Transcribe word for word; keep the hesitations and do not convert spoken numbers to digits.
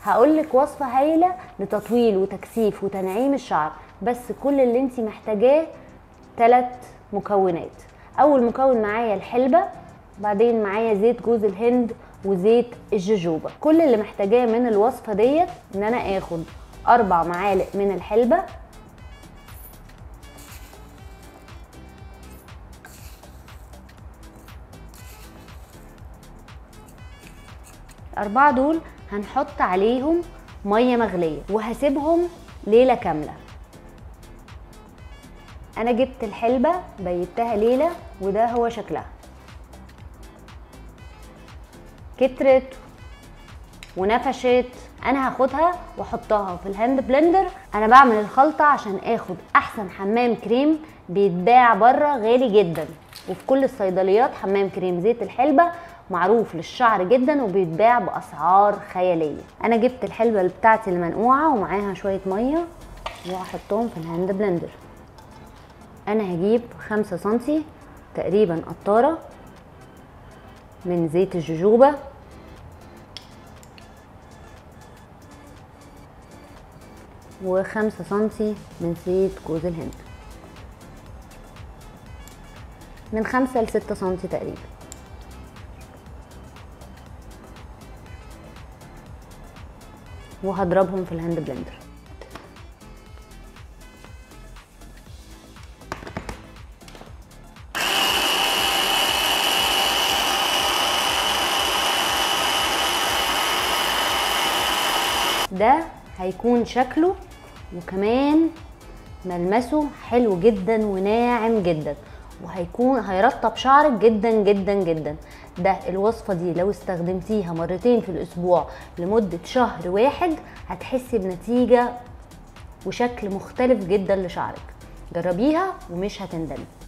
هقولك وصفة هايلة لتطويل وتكثيف وتنعيم الشعر، بس كل اللي انتي محتاجاه ثلاث مكونات. اول مكون معايا الحلبة، بعدين معايا زيت جوز الهند وزيت الجوجوبا. كل اللي محتاجاه من الوصفة ديت ان انا اخد اربع معالق من الحلبة، الاربعة دول هنحط عليهم مية مغلية وهسيبهم ليلة كاملة. انا جبت الحلبة بيتها ليلة وده هو شكلها، كترت ونفشت. انا هاخدها واحطها في الهاند بلندر. انا بعمل الخلطة عشان اخد احسن حمام كريم بيتباع بره غالي جدا، وفي كل الصيدليات حمام كريم زيت الحلبة معروف للشعر جدا وبيتباع باسعار خياليه. انا جبت الحلبة بتاعتي المنقوعه ومعاها شويه ميه وهحطهم في الهاند بلندر. انا هجيب خمسة سنتي تقريبا قطاره من زيت الجوجوبا، وخمسة سنتي من زيت جوز الهند، من خمسة لستة سنتي تقريبا. وهضربهم في الهاند بلندر. ده هيكون شكله وكمان ملمسه حلو جدا وناعم جدا، وهيكون هيرطب شعرك جدا جدا جدا. ده الوصفة دي لو استخدمتيها مرتين في الاسبوع لمدة شهر واحد هتحسي بنتيجة وشكل مختلف جدا لشعرك. جربيها ومش هتندمي.